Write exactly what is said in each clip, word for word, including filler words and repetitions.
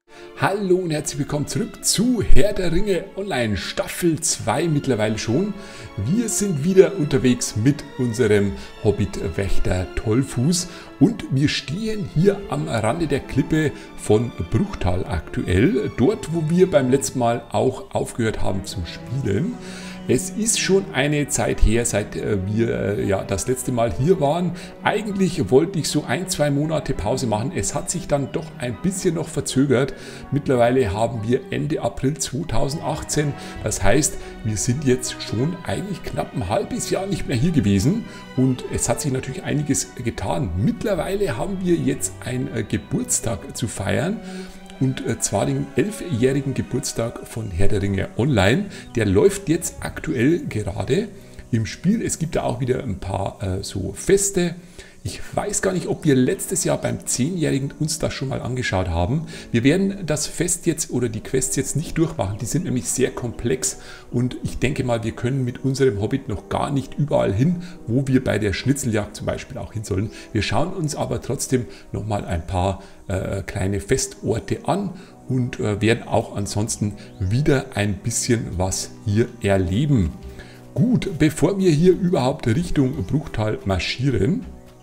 Hallo und herzlich willkommen zurück zu Herr der Ringe Online Staffel zwei mittlerweile schon. Wir sind wieder unterwegs mit unserem Hobbit-Wächter Tollfuß und wir stehen hier am Rande der Klippe von Bruchtal aktuell, dort wo wir beim letzten Mal auch aufgehört haben zum Spielen. Es ist schon eine Zeit her, seit wir ja das letzte Mal hier waren. Eigentlich wollte ich so ein, zwei Monate Pause machen. Es hat sich dann doch ein bisschen noch verzögert. Mittlerweile haben wir Ende April zweitausendachtzehn. Das heißt, wir sind jetzt schon eigentlich knapp ein halbes Jahr nicht mehr hier gewesen. Und es hat sich natürlich einiges getan. Mittlerweile haben wir jetzt einen Geburtstag zu feiern. Und zwar den elfjährigen Geburtstag von Herr der Ringe Online. Der läuft jetzt aktuell gerade im Spiel. Es gibt da auch wieder ein paar äh, so Feste. Ich weiß gar nicht, ob wir letztes Jahr beim zehnjährigen uns das schon mal angeschaut haben. Wir werden das Fest jetzt oder die Quests jetzt nicht durchmachen. Die sind nämlich sehr komplex und ich denke mal, wir können mit unserem Hobbit noch gar nicht überall hin, wo wir bei der Schnitzeljagd zum Beispiel auch hin sollen. Wir schauen uns aber trotzdem noch mal ein paar äh, kleine Festorte an und äh, werden auch ansonsten wieder ein bisschen was hier erleben. Gut, bevor wir hier überhaupt Richtung Bruchtal marschieren,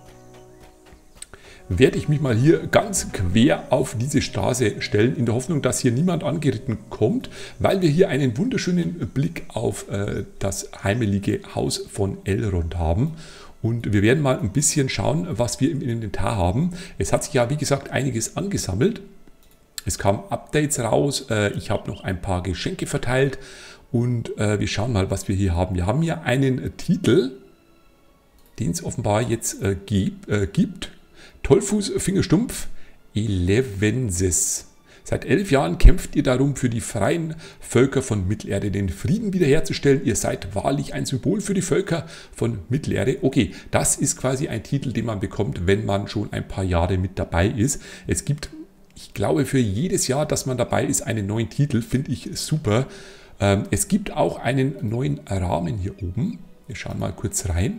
werde ich mich mal hier ganz quer auf diese Straße stellen, in der Hoffnung, dass hier niemand angeritten kommt, weil wir hier einen wunderschönen Blick auf äh, das heimelige Haus von Elrond haben. Und wir werden mal ein bisschen schauen, was wir im Inventar haben. Es hat sich ja, wie gesagt, einiges angesammelt. Es kamen Updates raus, äh, ich habe noch ein paar Geschenke verteilt und äh, wir schauen mal, was wir hier haben. Wir haben hier einen äh, Titel, den es offenbar jetzt äh, gibt. Äh, gibt. Tollfuß Fingerstumpf Elevensis. Seit elf Jahren kämpft ihr darum, für die freien Völker von Mittelerde den Frieden wiederherzustellen. Ihr seid wahrlich ein Symbol für die Völker von Mittelerde. Okay, das ist quasi ein Titel, den man bekommt, wenn man schon ein paar Jahre mit dabei ist. Es gibt, ich glaube, für jedes Jahr, dass man dabei ist, einen neuen Titel. Finde ich super. Ähm, es gibt auch einen neuen Rahmen hier oben. Wir schauen mal kurz rein,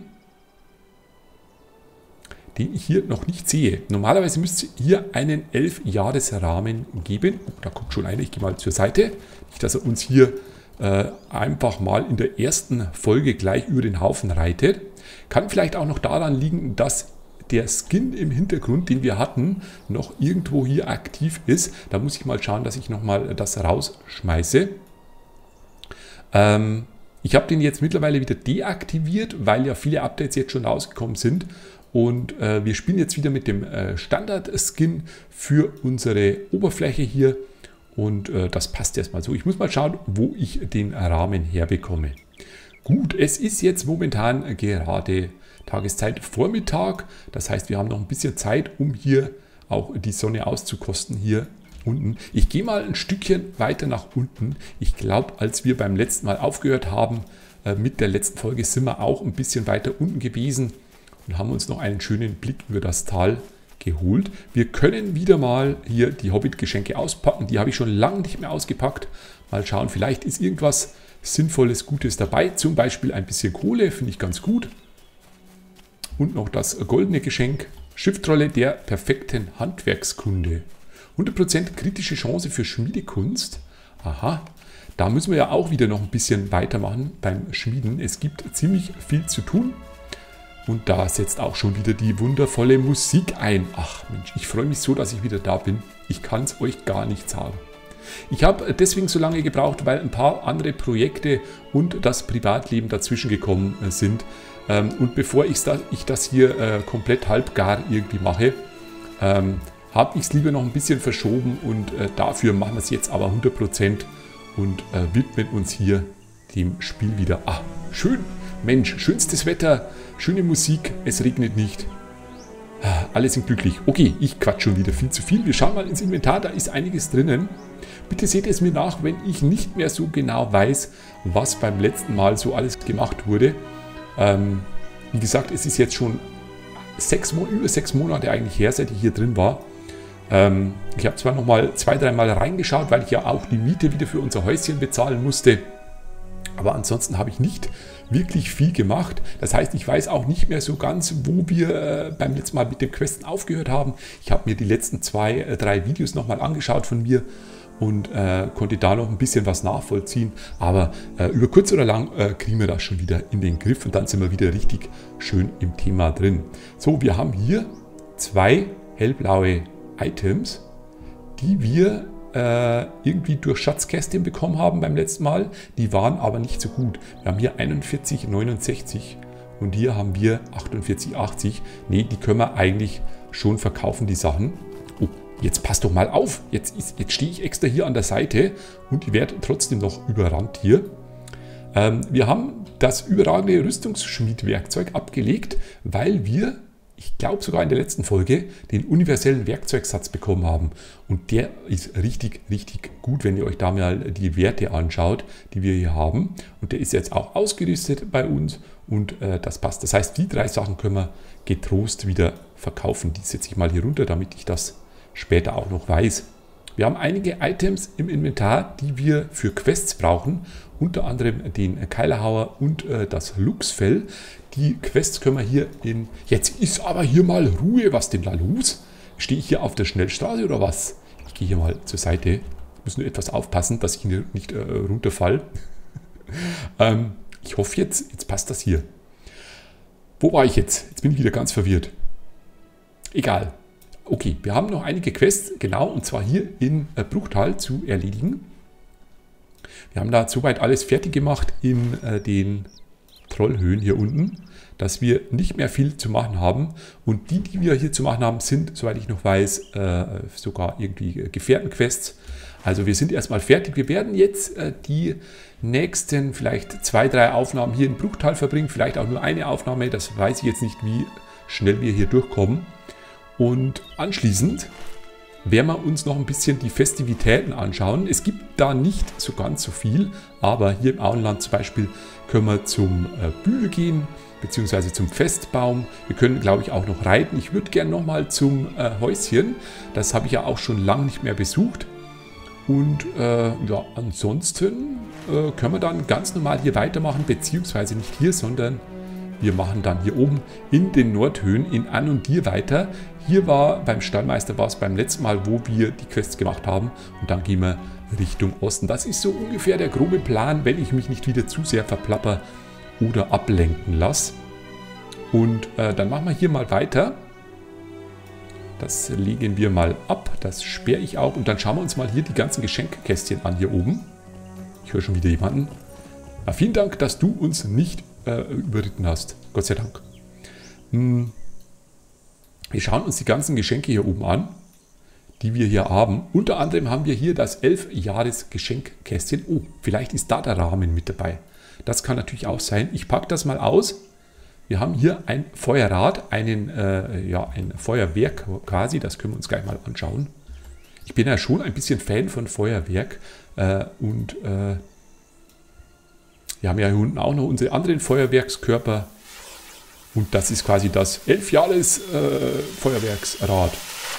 den ich hier noch nicht sehe. Normalerweise müsste es hier einen elf-Jahres-Rahmen geben. Oh, da kommt schon einer, ich gehe mal zur Seite. Nicht, dass er uns hier äh, einfach mal in der ersten Folge gleich über den Haufen reitet. Kann vielleicht auch noch daran liegen, dass der Skin im Hintergrund, den wir hatten, noch irgendwo hier aktiv ist. Da muss ich mal schauen, dass ich nochmal das rausschmeiße. Ähm, ich habe den jetzt mittlerweile wieder deaktiviert, weil ja viele Updates jetzt schon rausgekommen sind. Und äh, wir spielen jetzt wieder mit dem äh, Standard-Skin für unsere Oberfläche hier. Und äh, das passt erstmal so. Ich muss mal schauen, wo ich den Rahmen herbekomme. Gut, es ist jetzt momentan gerade Tageszeit Vormittag. Das heißt, wir haben noch ein bisschen Zeit, um hier auch die Sonne auszukosten hier unten. Ich gehe mal ein Stückchen weiter nach unten. Ich glaube, als wir beim letzten Mal aufgehört haben, äh, mit der letzten Folge sind wir auch ein bisschen weiter unten gewesen. Und haben uns noch einen schönen Blick über das Tal geholt. Wir können wieder mal hier die Hobbit-Geschenke auspacken. Die habe ich schon lange nicht mehr ausgepackt. Mal schauen, vielleicht ist irgendwas Sinnvolles, Gutes dabei. Zum Beispiel ein bisschen Kohle, finde ich ganz gut. Und noch das goldene Geschenk. Schriftrolle der perfekten Handwerkskunde. hundert Prozent kritische Chance für Schmiedekunst. Aha, da müssen wir ja auch wieder noch ein bisschen weitermachen beim Schmieden. Es gibt ziemlich viel zu tun. Und da setzt auch schon wieder die wundervolle Musik ein. Ach Mensch, ich freue mich so, dass ich wieder da bin. Ich kann es euch gar nicht sagen. Ich habe deswegen so lange gebraucht, weil ein paar andere Projekte und das Privatleben dazwischen gekommen sind. Und bevor ich das hier komplett halbgar irgendwie mache, habe ich es lieber noch ein bisschen verschoben. Und dafür machen wir es jetzt aber hundert Prozent und widmen uns hier dem Spiel wieder. Ah, schön. Mensch, schönstes Wetter, schöne Musik, es regnet nicht. Alle sind glücklich. Okay, ich quatsch schon wieder viel zu viel. Wir schauen mal ins Inventar, da ist einiges drinnen. Bitte seht es mir nach, wenn ich nicht mehr so genau weiß, was beim letzten Mal so alles gemacht wurde. Ähm, wie gesagt, es ist jetzt schon sechs, über sechs Monate eigentlich her, seit ich hier drin war. Ähm, ich habe zwar noch mal zwei, dreimal reingeschaut, weil ich ja auch die Miete wieder für unser Häuschen bezahlen musste. Aber ansonsten habe ich nicht wirklich viel gemacht. Das heißt, ich weiß auch nicht mehr so ganz, wo wir äh, beim letzten Mal mit dem Questen aufgehört haben. Ich habe mir die letzten zwei, äh, drei Videos nochmal angeschaut von mir und äh, konnte da noch ein bisschen was nachvollziehen. Aber äh, über kurz oder lang äh, kriegen wir das schon wieder in den Griff und dann sind wir wieder richtig schön im Thema drin. So, wir haben hier zwei hellblaue Items, die wir äh, irgendwie durch Schatzkästchen bekommen haben beim letzten Mal. Die waren aber nicht so gut. Wir haben hier einundvierzig neunundsechzig und hier haben wir achtundvierzig achtzig. Ne, die können wir eigentlich schon verkaufen, die Sachen. Oh, jetzt passt doch mal auf. Jetzt, ist, jetzt stehe ich extra hier an der Seite und ich werde trotzdem noch überrannt hier. Ähm, wir haben das überragende Rüstungsschmiedwerkzeug abgelegt, weil wir, ich glaube sogar in der letzten Folge, den universellen Werkzeugsatz bekommen haben. Und der ist richtig, richtig gut, wenn ihr euch da mal die Werte anschaut, die wir hier haben. Und der ist jetzt auch ausgerüstet bei uns und äh, das passt. Das heißt, die drei Sachen können wir getrost wieder verkaufen. Die setze ich mal hier runter, damit ich das später auch noch weiß. Wir haben einige Items im Inventar, die wir für Quests brauchen. Unter anderem den Keilerhauer und äh, das Luchsfell. Die Quests können wir hier in... Jetzt ist aber hier mal Ruhe. Was denn da los? Stehe ich hier auf der Schnellstraße oder was? Ich gehe hier mal zur Seite. Ich muss nur etwas aufpassen, dass ich nicht äh, runterfalle. ähm, ich hoffe jetzt, jetzt passt das hier. Wo war ich jetzt? Jetzt bin ich wieder ganz verwirrt. Egal. Okay, wir haben noch einige Quests, genau, und zwar hier in äh, Bruchtal zu erledigen. Wir haben da soweit alles fertig gemacht in äh, den Trollhöhen hier unten, dass wir nicht mehr viel zu machen haben. Und die, die wir hier zu machen haben, sind, soweit ich noch weiß, äh, sogar irgendwie äh, Gefährtenquests. Also wir sind erstmal fertig. Wir werden jetzt äh, die nächsten vielleicht zwei, drei Aufnahmen hier in Bruchtal verbringen. Vielleicht auch nur eine Aufnahme, das weiß ich jetzt nicht, wie schnell wir hier durchkommen. Und anschließend werden wir uns noch ein bisschen die Festivitäten anschauen. Es gibt da nicht so ganz so viel, aber hier im Auenland zum Beispiel können wir zum äh, Bühl gehen, beziehungsweise zum Festbaum. Wir können, glaube ich, auch noch reiten. Ich würde gerne nochmal zum äh, Häuschen. Das habe ich ja auch schon lange nicht mehr besucht. Und äh, ja, ansonsten äh, können wir dann ganz normal hier weitermachen, beziehungsweise nicht hier, sondern wir machen dann hier oben in den Nordhöhen in An und Dir weiter. Hier war beim Stallmeister war es beim letzten Mal, wo wir die Quests gemacht haben. Und dann gehen wir Richtung Osten. Das ist so ungefähr der grobe Plan, wenn ich mich nicht wieder zu sehr verplapper oder ablenken lasse. Und äh, dann machen wir hier mal weiter. Das legen wir mal ab. Das sperre ich auch. Und dann schauen wir uns mal hier die ganzen Geschenkkästchen an hier oben. Ich höre schon wieder jemanden. Na, vielen Dank, dass du uns nicht äh, überritten hast. Gott sei Dank. Hm. Wir schauen uns die ganzen Geschenke hier oben an, die wir hier haben. Unter anderem haben wir hier das elf Jahres Geschenkkästchen. Oh, vielleicht ist da der Rahmen mit dabei. Das kann natürlich auch sein. Ich packe das mal aus. Wir haben hier ein Feuerrad, einen, äh, ja, ein Feuerwerk quasi. Das können wir uns gleich mal anschauen. Ich bin ja schon ein bisschen Fan von Feuerwerk. Äh, und äh, wir haben ja hier unten auch noch unsere anderen Feuerwerkskörper. Und das ist quasi das elf Jahres äh, Feuerwerksrad.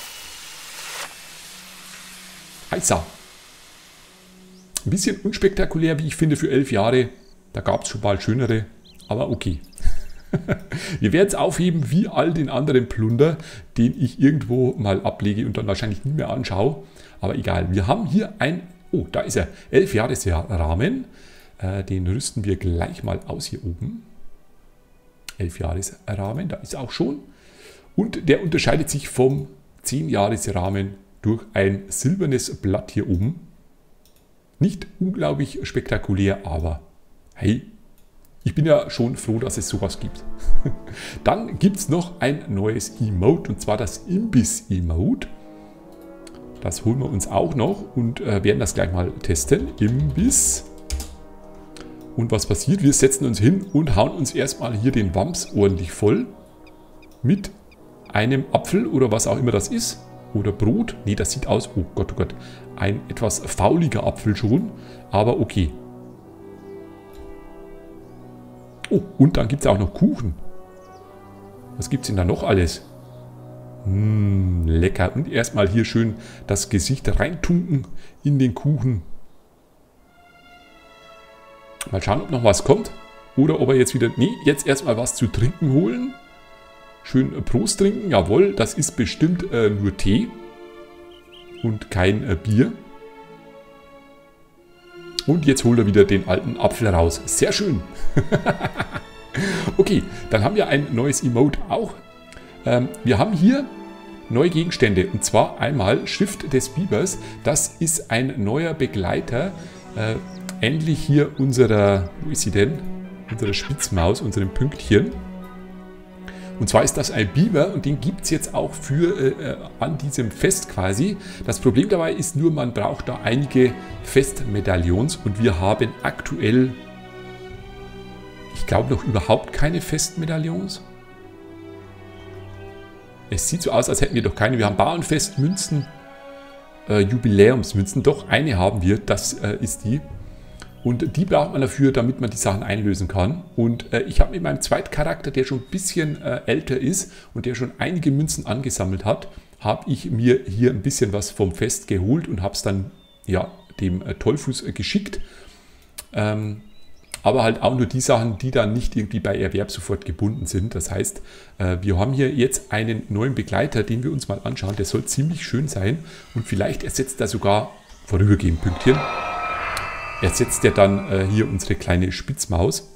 Heißer. Ein bisschen unspektakulär, wie ich finde, für elf Jahre. Da gab es schon mal schönere, aber okay. Wir werden es aufheben wie all den anderen Plunder, den ich irgendwo mal ablege und dann wahrscheinlich nie mehr anschaue. Aber egal, wir haben hier ein, oh, da ist er, elf Jahres Rahmen. Äh, den rüsten wir gleich mal aus hier oben. elf Jahres Rahmen, da ist auch schon. Und der unterscheidet sich vom zehn Jahres Rahmen durch ein silbernes Blatt hier oben. Nicht unglaublich spektakulär, aber hey, ich bin ja schon froh, dass es sowas gibt. Dann gibt es noch ein neues Emote, und zwar das Imbiss-Emote. Das holen wir uns auch noch und äh, werden das gleich mal testen. Imbiss. Und was passiert? Wir setzen uns hin und hauen uns erstmal hier den Wams ordentlich voll. Mit einem Apfel oder was auch immer das ist. Oder Brot. Ne, das sieht aus, oh Gott, oh Gott, ein etwas fauliger Apfel schon. Aber okay. Oh, und dann gibt es auch noch Kuchen. Was gibt es denn da noch alles? Mmh, lecker. Und erstmal hier schön das Gesicht reintunken in den Kuchen. Mal schauen, ob noch was kommt. oder ob er jetzt wieder, nee, jetzt erstmal was zu trinken holen. Schön Prost trinken, jawohl, das ist bestimmt äh, nur Tee und kein äh, Bier. Und jetzt holt er wieder den alten Apfel raus. Sehr schön. Okay, dann haben wir ein neues Emote auch. Ähm, wir haben hier neue Gegenstände und zwar einmal Schrift des Bibers. Das ist ein neuer Begleiter, äh, ähnlich hier unserer, wo ist sie denn? Unserer Spitzmaus, unserem Pünktchen. Und zwar ist das ein Biber und den gibt es jetzt auch für äh, an diesem Fest quasi. Das Problem dabei ist nur, man braucht da einige Festmedaillons und wir haben aktuell, ich glaube, noch überhaupt keine Festmedaillons. Es sieht so aus, als hätten wir doch keine. Wir haben Bauernfestmünzen, äh, Jubiläumsmünzen. Doch, eine haben wir, das äh, ist die. Und die braucht man dafür, damit man die Sachen einlösen kann. Und äh, ich habe mit meinem Zweitcharakter, der schon ein bisschen äh, älter ist und der schon einige Münzen angesammelt hat, habe ich mir hier ein bisschen was vom Fest geholt und habe es dann ja, dem äh, Tollfuß äh, geschickt. Ähm, aber halt auch nur die Sachen, die dann nicht irgendwie bei Erwerb sofort gebunden sind. Das heißt, äh, wir haben hier jetzt einen neuen Begleiter, den wir uns mal anschauen. Der soll ziemlich schön sein und vielleicht ersetzt er sogar vorübergehend Pünktchen. Ersetzt er dann äh, hier unsere kleine Spitzmaus.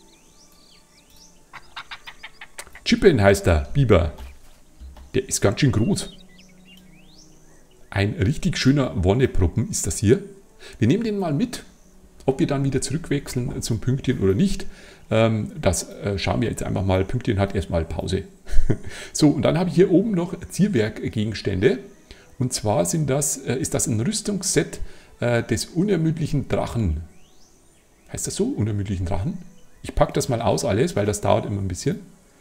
Chippen heißt er, Biber. Der ist ganz schön groß. Ein richtig schöner Wonneproppen ist das hier. Wir nehmen den mal mit. Ob wir dann wieder zurückwechseln zum Pünktchen oder nicht, ähm, das äh, schauen wir jetzt einfach mal. Pünktchen hat erstmal Pause. So, und dann habe ich hier oben noch Zierwerkgegenstände. Und zwar sind das, äh, ist das ein Rüstungsset des unermüdlichen Drachen. Heißt das so? Unermüdlichen Drachen? Ich packe das mal aus alles, weil das dauert immer ein bisschen.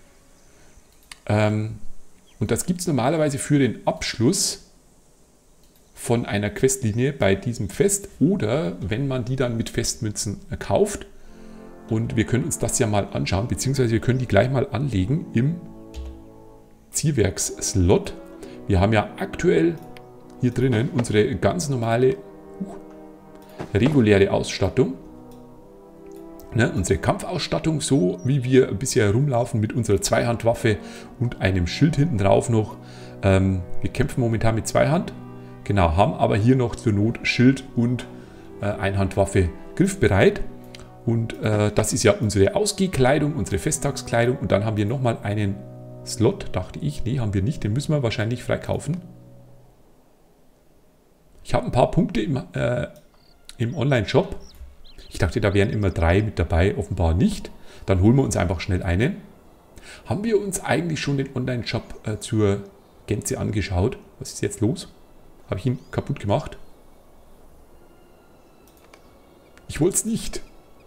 Ähm, und das gibt es normalerweise für den Abschluss von einer Questlinie bei diesem Fest oder wenn man die dann mit Festmünzen kauft. Und wir können uns das ja mal anschauen, beziehungsweise wir können die gleich mal anlegen im Zierwerksslot. Wir haben ja aktuell hier drinnen unsere ganz normale reguläre Ausstattung, ne, unsere Kampfausstattung, so wie wir bisher herumlaufen mit unserer Zweihandwaffe und einem Schild hinten drauf noch. Ähm, wir kämpfen momentan mit Zweihand, genau, haben aber hier noch zur Not Schild und äh, Einhandwaffe griffbereit. Und äh, das ist ja unsere Ausgehkleidung, unsere Festtagskleidung. Und dann haben wir nochmal einen Slot, dachte ich, nee, haben wir nicht, den müssen wir wahrscheinlich freikaufen. Ich habe ein paar Punkte im äh, im Online-Shop. Ich dachte, da wären immer drei mit dabei, offenbar nicht. Dann holen wir uns einfach schnell einen. Haben wir uns eigentlich schon den Online-Shop äh, zur Gänze angeschaut? Was ist jetzt los? Habe ich ihn kaputt gemacht? Ich wollte es nicht.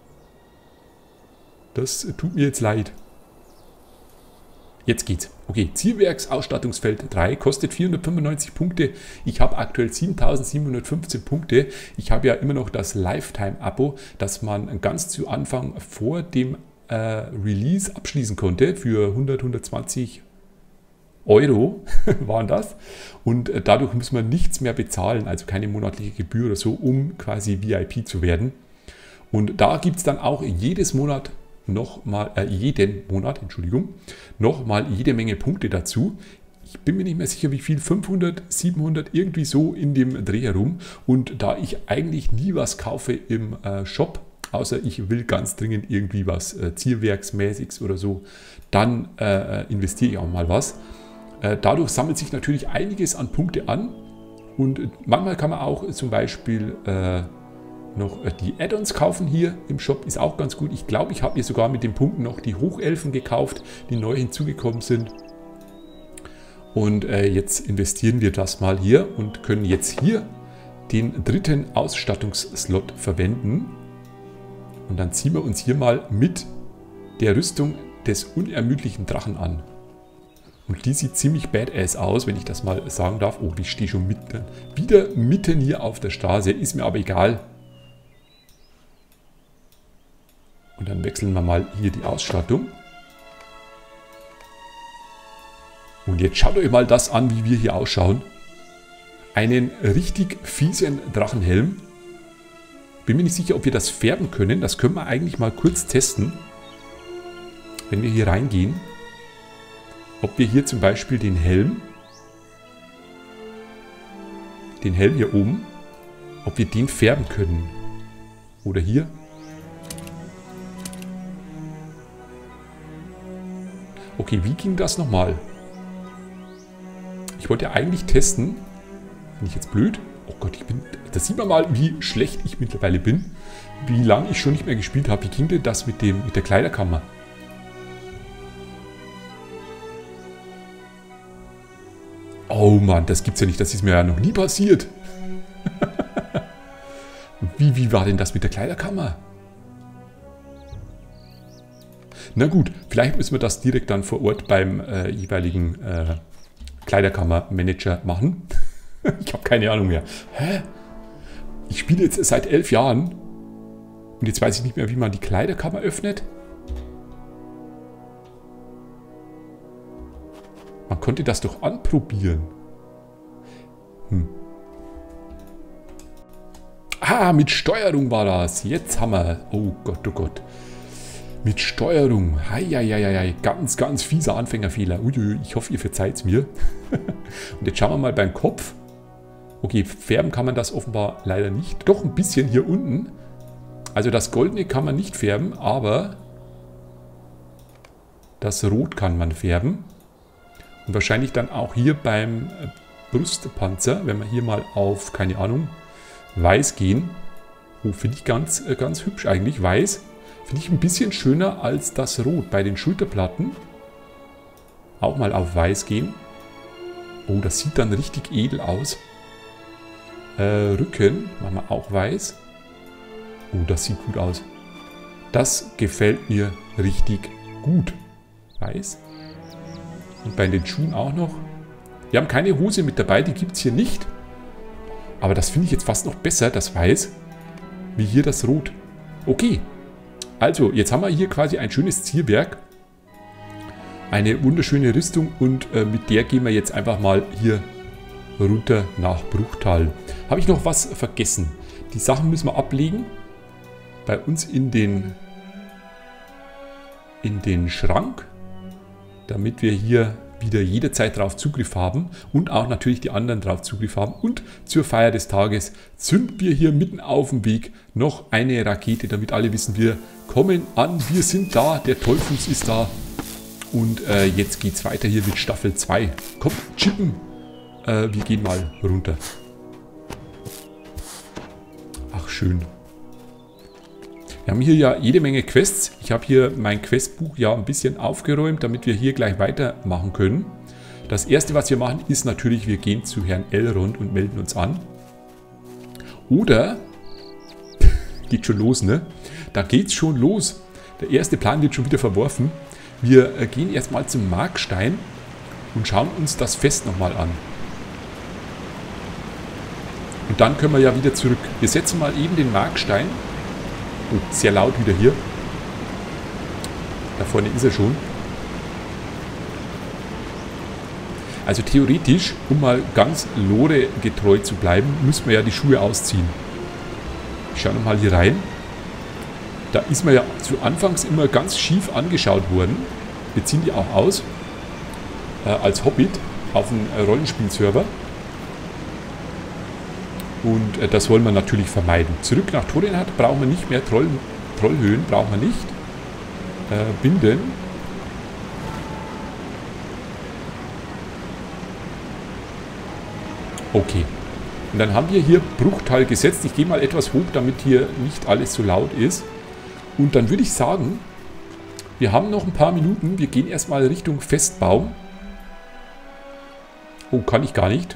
Das äh, tut mir jetzt leid. Jetzt geht's. Okay, Zierwerksausstattungsfeld drei kostet vierhundertfünfundneunzig Punkte. Ich habe aktuell siebentausendsiebenhundertfünfzehn Punkte. Ich habe ja immer noch das Lifetime-Abo, das man ganz zu Anfang vor dem äh, Release abschließen konnte. Für hundert, hundertzwanzig Euro waren das. Und äh, dadurch muss man nichts mehr bezahlen, also keine monatliche Gebühr oder so, um quasi V I P zu werden. Und da gibt es dann auch jedes Monat nochmal, äh, jeden Monat, Entschuldigung, nochmal jede Menge Punkte dazu. Ich bin mir nicht mehr sicher, wie viel, fünfhundert, siebenhundert, irgendwie so in dem Dreh herum. Und da ich eigentlich nie was kaufe im äh, Shop, außer ich will ganz dringend irgendwie was äh, Zierwerksmäßiges oder so, dann äh, investiere ich auch mal was. Äh, dadurch sammelt sich natürlich einiges an Punkte an. Und manchmal kann man auch zum Beispiel äh, noch die Add-ons kaufen hier im Shop, ist auch ganz gut. Ich glaube, ich habe mir sogar mit den Punkten noch die Hochelfen gekauft, die neu hinzugekommen sind. Und äh, jetzt investieren wir das mal hier und können jetzt hier den dritten Ausstattungsslot verwenden. Und dann ziehen wir uns hier mal mit der Rüstung des unermüdlichen Drachen an. Und die sieht ziemlich badass aus, wenn ich das mal sagen darf. Oh, ich stehe schon mitten, wieder mitten hier auf der Straße, ist mir aber egal. Und dann wechseln wir mal hier die Ausstattung. Und jetzt schaut euch mal das an, wie wir hier ausschauen. Einen richtig fiesen Drachenhelm. Bin mir nicht sicher, ob wir das färben können. Das können wir eigentlich mal kurz testen. wenn wir hier reingehen, ob wir hier zum Beispiel den Helm, den Helm hier oben, ob wir den färben können. Oder hier. Okay, wie ging das nochmal? Ich wollte ja eigentlich testen. Bin ich jetzt blöd? Oh Gott, ich bin... Da sieht man mal, wie schlecht ich mittlerweile bin. Wie lange ich schon nicht mehr gespielt habe. Wie ging denn das mit, dem, mit der Kleiderkammer? Oh Mann, das gibt's ja nicht. Das ist mir ja noch nie passiert. wie, wie war denn das mit der Kleiderkammer? Na gut, vielleicht müssen wir das direkt dann vor Ort beim äh, jeweiligen äh, Kleiderkammermanager machen. Ich habe keine Ahnung mehr. Hä? Ich spiele jetzt seit elf Jahren und jetzt weiß ich nicht mehr, wie man die Kleiderkammer öffnet. Man konnte das doch anprobieren. Hm. Ah, mit Steuerung war das. Jetzt haben wir... Oh Gott, oh Gott. Mit Steuerung. Heieieiei. Ganz, ganz fieser Anfängerfehler. Uiui, ich hoffe, ihr verzeiht es mir. Und jetzt schauen wir mal beim Kopf. Okay, färben kann man das offenbar leider nicht. Doch ein bisschen hier unten. Also das Goldene kann man nicht färben, aber das Rot kann man färben. Und wahrscheinlich dann auch hier beim Brustpanzer, wenn wir hier mal auf, keine Ahnung, Weiß gehen. Oh, finde ich ganz, ganz hübsch eigentlich. Weiß finde ich ein bisschen schöner als das Rot. Bei den Schulterplatten auch mal auf Weiß gehen. Oh, das sieht dann richtig edel aus. Äh, Rücken machen wir auch Weiß. Oh, das sieht gut aus. Das gefällt mir richtig gut. Weiß. Und bei den Schuhen auch noch. Wir haben keine Hose mit dabei, die gibt es hier nicht. Aber das finde ich jetzt fast noch besser, das Weiß, wie hier das Rot. Okay, also jetzt haben wir hier quasi ein schönes Zielwerk. Eine wunderschöne Rüstung und äh, mit der gehen wir jetzt einfach mal hier runter nach Bruchtal. Habe ich noch was vergessen? Die Sachen müssen wir ablegen. Bei uns in den, in den Schrank, damit wir hier wieder jederzeit drauf Zugriff haben und auch natürlich die anderen drauf Zugriff haben. Und zur Feier des Tages zünden wir hier mitten auf dem Weg noch eine Rakete, damit alle wissen, wir kommen an, wir sind da, der Tollfuß ist da. Und äh, jetzt geht es weiter hier mit Staffel zwei. Komm, chippen, äh, wir gehen mal runter. Ach, schön. Wir haben hier ja jede Menge Quests. Ich habe hier mein Questbuch ja ein bisschen aufgeräumt, damit wir hier gleich weitermachen können. Das erste, was wir machen, ist natürlich, wir gehen zu Herrn Elrond und melden uns an. Oder, geht schon los, ne? Da geht's schon los. Der erste Plan wird schon wieder verworfen. Wir äh, gehen erstmal zum Markstein und schauen uns das Fest nochmal an. Und dann können wir ja wieder zurück. Wir setzen mal eben den Markstein. Oh, sehr laut wieder hier. Da vorne ist er schon. Also theoretisch, um mal ganz Lore getreu zu bleiben, müssen wir ja die Schuhe ausziehen. Ich schaue nochmal hier rein. Da ist man ja zu Anfangs immer ganz schief angeschaut worden. Wir ziehen die auch aus. Äh, als Hobbit auf einem Rollenspielserver. Und äh, das wollen wir natürlich vermeiden. Zurück nach Thorinhad brauchen wir nicht mehr. Troll, Trollhöhen brauchen wir nicht. Äh, Binden. Okay. Und dann haben wir hier Bruchtal gesetzt. Ich gehe mal etwas hoch, damit hier nicht alles so laut ist. Und dann würde ich sagen, wir haben noch ein paar Minuten. Wir gehen erstmal Richtung Festbaum. Oh, kann ich gar nicht.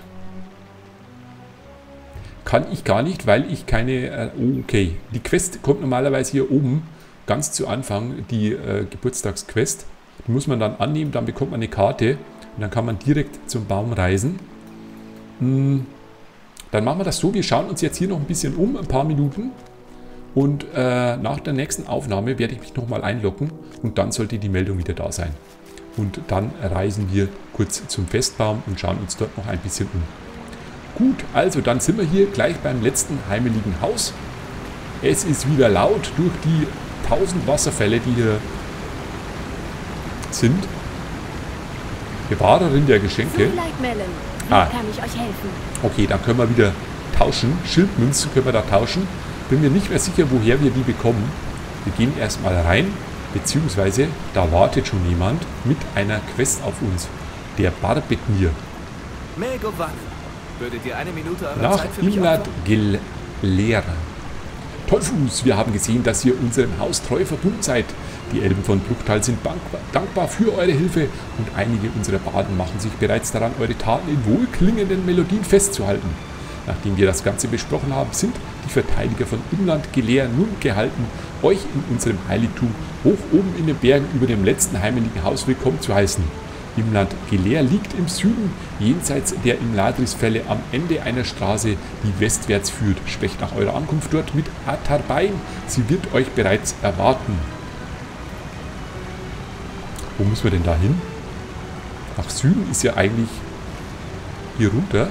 Kann ich gar nicht, weil ich keine... Äh, oh, okay. Die Quest kommt normalerweise hier oben ganz zu Anfang, die äh, Geburtstagsquest. Die muss man dann annehmen, dann bekommt man eine Karte und dann kann man direkt zum Baum reisen. Hm, dann machen wir das so, wir schauen uns jetzt hier noch ein bisschen um, ein paar Minuten. Und äh, nach der nächsten Aufnahme werde ich mich nochmal einloggen und dann sollte die Meldung wieder da sein. Und dann reisen wir kurz zum Festbaum und schauen uns dort noch ein bisschen um. Gut, also dann sind wir hier gleich beim letzten heimeligen Haus. Es ist wieder laut durch die tausend Wasserfälle, die hier sind. Bewahrerin der Geschenke. Wie ah. kann ich euch helfen? Okay, dann können wir wieder tauschen. Schildmünzen können wir da tauschen. Bin mir nicht mehr sicher, woher wir die bekommen. Wir gehen erstmal rein, beziehungsweise da wartet schon jemand mit einer Quest auf uns. Der Barbetnir. Nach Imlad Gelera. Tollfuß, wir haben gesehen, dass ihr unserem Haus treu verbunden seid. Die Elben von Bruchtal sind dankbar für eure Hilfe und einige unserer Baden machen sich bereits daran, eure Taten in wohlklingenden Melodien festzuhalten. Nachdem wir das Ganze besprochen haben, sind die Verteidiger von Imland Gelera nun gehalten, euch in unserem Heiligtum hoch oben in den Bergen über dem letzten heimeligen Haus willkommen zu heißen. Imland Gelera liegt im Süden, jenseits der Imladris-Fälle am Ende einer Straße, die westwärts führt. Sprecht nach eurer Ankunft dort mit Atarbein, sie wird euch bereits erwarten. Wo müssen wir denn da hin? Nach Süden ist ja eigentlich hier runter.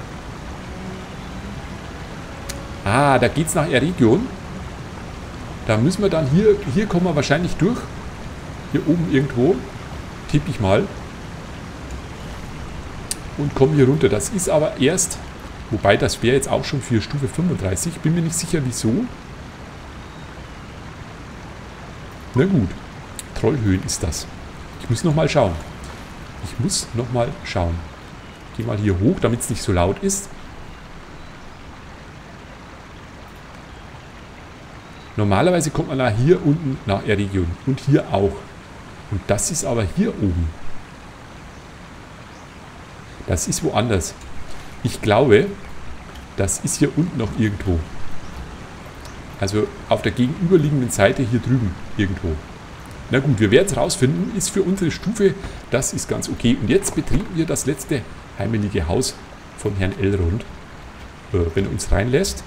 Ah, da geht's nach Eregion. Da müssen wir dann hier, hier kommen wir wahrscheinlich durch. Hier oben irgendwo. Tippe ich mal. Und kommen hier runter. Das ist aber erst, wobei das wäre jetzt auch schon für Stufe fünfunddreißig. Bin mir nicht sicher, wieso. Na gut. Trollhöhen ist das. Ich muss nochmal schauen. Ich muss nochmal schauen. Ich gehe mal hier hoch, damit es nicht so laut ist. Normalerweise kommt man nach hier unten nach Eregion. Und hier auch. Und das ist aber hier oben. Das ist woanders. Ich glaube, das ist hier unten noch irgendwo. Also auf der gegenüberliegenden Seite hier drüben irgendwo. Na gut, wir werden es rausfinden. Ist für unsere Stufe, das ist ganz okay. Und jetzt betreten wir das letzte heimelige Haus von Herrn Elrond. Äh, wenn er uns reinlässt.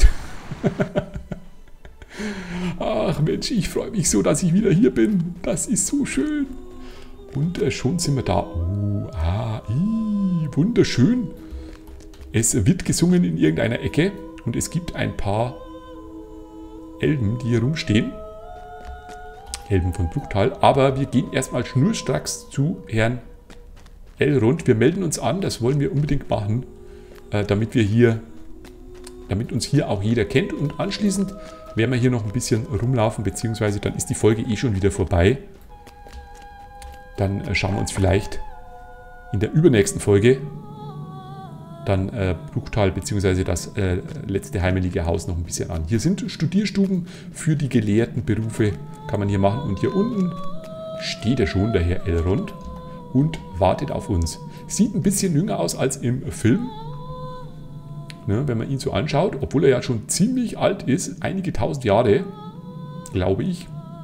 Ach Mensch, ich freue mich so, dass ich wieder hier bin. Das ist so schön. Und äh, schon sind wir da. Oh, ah, ii, wunderschön. Es wird gesungen in irgendeiner Ecke. Und es gibt ein paar Elben, die hier rumstehen. Elben von Bruchtal. Aber wir gehen erstmal schnurstracks zu Herrn Elrond. Wir melden uns an, das wollen wir unbedingt machen, äh, damit wir hier, damit uns hier auch jeder kennt. Und anschließend werden wir hier noch ein bisschen rumlaufen, beziehungsweise dann ist die Folge eh schon wieder vorbei. Dann äh, schauen wir uns vielleicht in der übernächsten Folge dann äh, Bruchtal, beziehungsweise das äh, letzte heimelige Haus noch ein bisschen an. Hier sind Studierstuben für die gelehrten Berufe, kann man hier machen. Und hier unten steht er schon, der Herr Elrond, und wartet auf uns. Sieht ein bisschen jünger aus als im Film. Ne, wenn man ihn so anschaut, obwohl er ja schon ziemlich alt ist, einige tausend Jahre, glaube ich.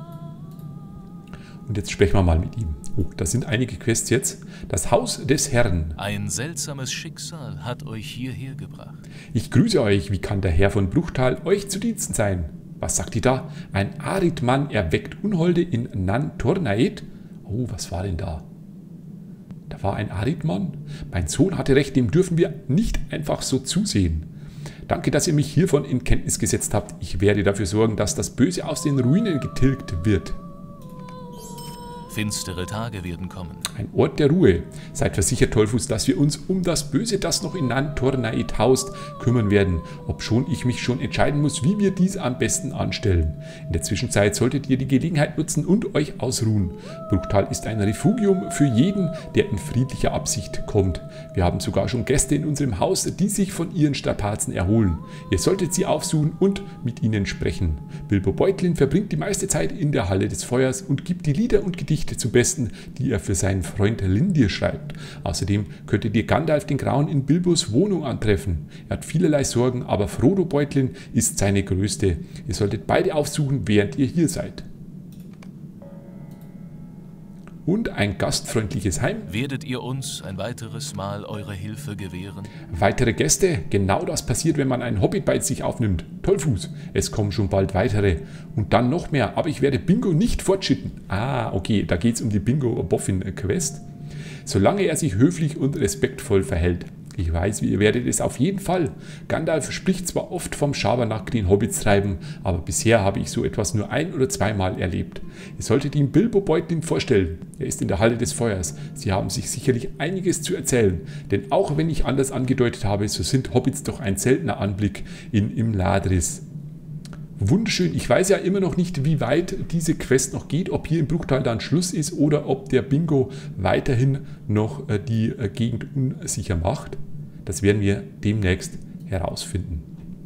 Und jetzt sprechen wir mal mit ihm. Oh, das sind einige Quests jetzt. Das Haus des Herrn. Ein seltsames Schicksal hat euch hierher gebracht. Ich grüße euch. Wie kann der Herr von Bruchtal euch zu Diensten sein? Was sagt ihr da? Ein Aridmann erweckt Unholde in Nantornaed? Oh, was war denn da? Da war ein Aridmann. Mein Sohn hatte recht, dem dürfen wir nicht einfach so zusehen. Danke, dass ihr mich hiervon in Kenntnis gesetzt habt. Ich werde dafür sorgen, dass das Böse aus den Ruinen getilgt wird. Finstere Tage werden kommen. Ein Ort der Ruhe. Seid versichert, Tollfuß, dass wir uns um das Böse, das noch in Nantornaed haust, kümmern werden, obschon ich mich schon entscheiden muss, wie wir dies am besten anstellen. In der Zwischenzeit solltet ihr die Gelegenheit nutzen und euch ausruhen. Bruchtal ist ein Refugium für jeden, der in friedlicher Absicht kommt. Wir haben sogar schon Gäste in unserem Haus, die sich von ihren Strapazen erholen. Ihr solltet sie aufsuchen und mit ihnen sprechen. Bilbo Beutlin verbringt die meiste Zeit in der Halle des Feuers und gibt die Lieder und Gedichte zum Besten, die er für seinen Freund Lindir schreibt. Außerdem könntet ihr Gandalf den Grauen in Bilbos Wohnung antreffen. Er hat vielerlei Sorgen, aber Frodo Beutlin ist seine größte. Ihr solltet beide aufsuchen, während ihr hier seid. Und ein gastfreundliches Heim. Werdet ihr uns ein weiteres Mal eure Hilfe gewähren? Weitere Gäste? Genau das passiert, wenn man einen Hobbit bei sich aufnimmt. Tollfuß, es kommen schon bald weitere. Und dann noch mehr, aber ich werde Bingo nicht fortschicken. Ah, okay, da geht es um die Bingo-Boffin-Quest. Solange er sich höflich und respektvoll verhält. Ich weiß, ihr werdet es auf jeden Fall. Gandalf spricht zwar oft vom Schabernack, den Hobbits treiben, aber bisher habe ich so etwas nur ein- oder zweimal erlebt. Ihr solltet ihm Bilbo Beutlin vorstellen. Er ist in der Halle des Feuers. Sie haben sich sicherlich einiges zu erzählen. Denn auch wenn ich anders angedeutet habe, so sind Hobbits doch ein seltener Anblick in Imladris. Wunderschön. Ich weiß ja immer noch nicht, wie weit diese Quest noch geht, ob hier im Bruchtal dann Schluss ist oder ob der Bingo weiterhin noch die Gegend unsicher macht. Das werden wir demnächst herausfinden.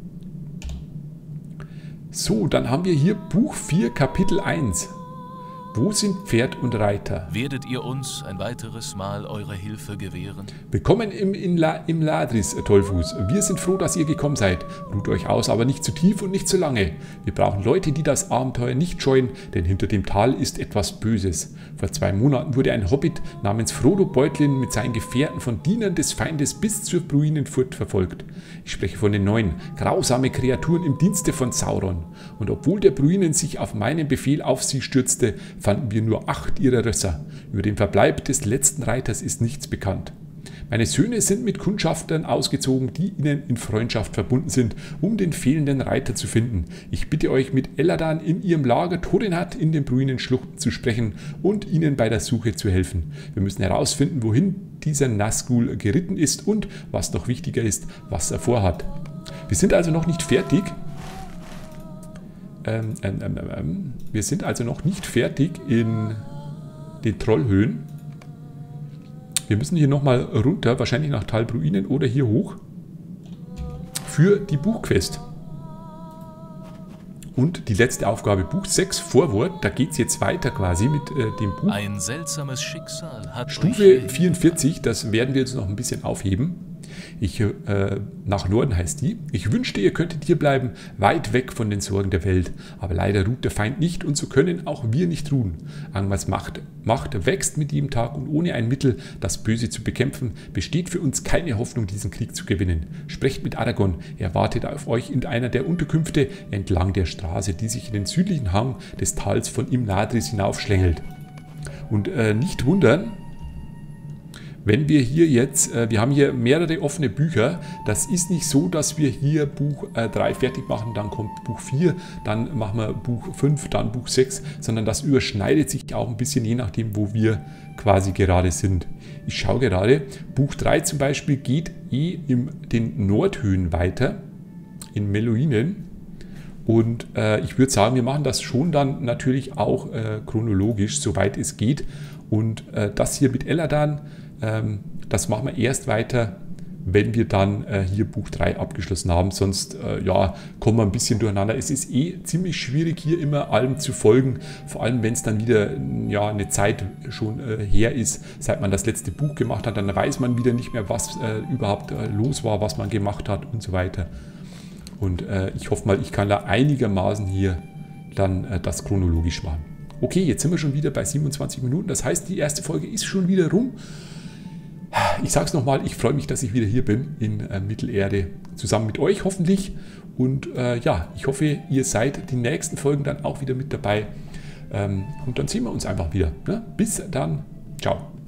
So, dann haben wir hier Buch vier, Kapitel eins. Wo sind Pferd und Reiter? Werdet ihr uns ein weiteres Mal eure Hilfe gewähren? Willkommen im Imladris, Tollfuß. Wir sind froh, dass ihr gekommen seid. Ruht euch aus, aber nicht zu tief und nicht zu lange. Wir brauchen Leute, die das Abenteuer nicht scheuen, denn hinter dem Tal ist etwas Böses. Vor zwei Monaten wurde ein Hobbit namens Frodo Beutlin mit seinen Gefährten von Dienern des Feindes bis zur Bruinenfurt verfolgt. Ich spreche von den Neuen, grausame Kreaturen im Dienste von Sauron. Und obwohl der Bruinen sich auf meinen Befehl auf sie stürzte, fanden wir nur acht ihrer Rösser. Über den Verbleib des letzten Reiters ist nichts bekannt. Meine Söhne sind mit Kundschaftern ausgezogen, die ihnen in Freundschaft verbunden sind, um den fehlenden Reiter zu finden. Ich bitte euch, mit Eladan in ihrem Lager Thorinhat in den Bruinenschluchten zu sprechen und ihnen bei der Suche zu helfen. Wir müssen herausfinden, wohin dieser Nazgul geritten ist und, was noch wichtiger ist, was er vorhat. Wir sind also noch nicht fertig. Ähm, ähm, ähm, ähm. Wir sind also noch nicht fertig in den Trollhöhen. Wir müssen hier nochmal runter, wahrscheinlich nach Tal Bruinen oder hier hoch für die Buchquest. Und die letzte Aufgabe, Buch sechs, Vorwort, da geht es jetzt weiter quasi mit äh, dem Buch. Ein seltsames Schicksal hat Stufe vierundvierzig, das werden wir jetzt noch ein bisschen aufheben. Ich, äh, nach Norden heißt die. Ich wünschte, ihr könntet hier bleiben, weit weg von den Sorgen der Welt. Aber leider ruht der Feind nicht und so können auch wir nicht ruhen. Angmars Macht, Macht wächst mit jedem Tag und ohne ein Mittel, das Böse zu bekämpfen, besteht für uns keine Hoffnung, diesen Krieg zu gewinnen. Sprecht mit Aragorn, er wartet auf euch in einer der Unterkünfte entlang der Straße, die sich in den südlichen Hang des Tals von Imladris hinaufschlängelt. Und äh, nicht wundern, wenn wir hier jetzt, äh, wir haben hier mehrere offene Bücher, das ist nicht so, dass wir hier Buch äh, drei fertig machen, dann kommt Buch vier, dann machen wir Buch fünf, dann Buch sechs, sondern das überschneidet sich auch ein bisschen, je nachdem, wo wir quasi gerade sind. Ich schaue gerade, Buch drei zum Beispiel geht eh in den Nordhöhen weiter, in Meluinen. Und äh, ich würde sagen, wir machen das schon dann natürlich auch äh, chronologisch, soweit es geht. Und äh, das hier mit Eladan, das machen wir erst weiter, wenn wir dann äh, hier Buch drei abgeschlossen haben. Sonst äh, ja, kommen wir ein bisschen durcheinander. Es ist eh ziemlich schwierig, hier immer allem zu folgen. Vor allem, wenn es dann wieder ja, eine Zeit schon äh, her ist, seit man das letzte Buch gemacht hat. Dann weiß man wieder nicht mehr, was äh, überhaupt äh, los war, was man gemacht hat und so weiter. Und äh, ich hoffe mal, ich kann da einigermaßen hier dann äh, das chronologisch machen. Okay, jetzt sind wir schon wieder bei siebenundzwanzig Minuten. Das heißt, die erste Folge ist schon wieder rum. Ich sage es nochmal, ich freue mich, dass ich wieder hier bin in äh, Mittelerde, zusammen mit euch hoffentlich. Und äh, ja, ich hoffe, ihr seid die nächsten Folgen dann auch wieder mit dabei. Ähm, und dann sehen wir uns einfach wieder. Ne? Bis dann. Ciao.